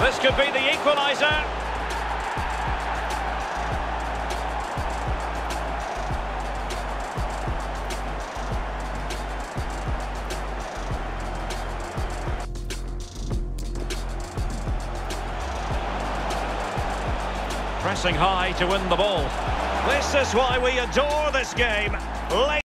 This could be the equaliser. Pressing high to win the ball. This is why we adore this game.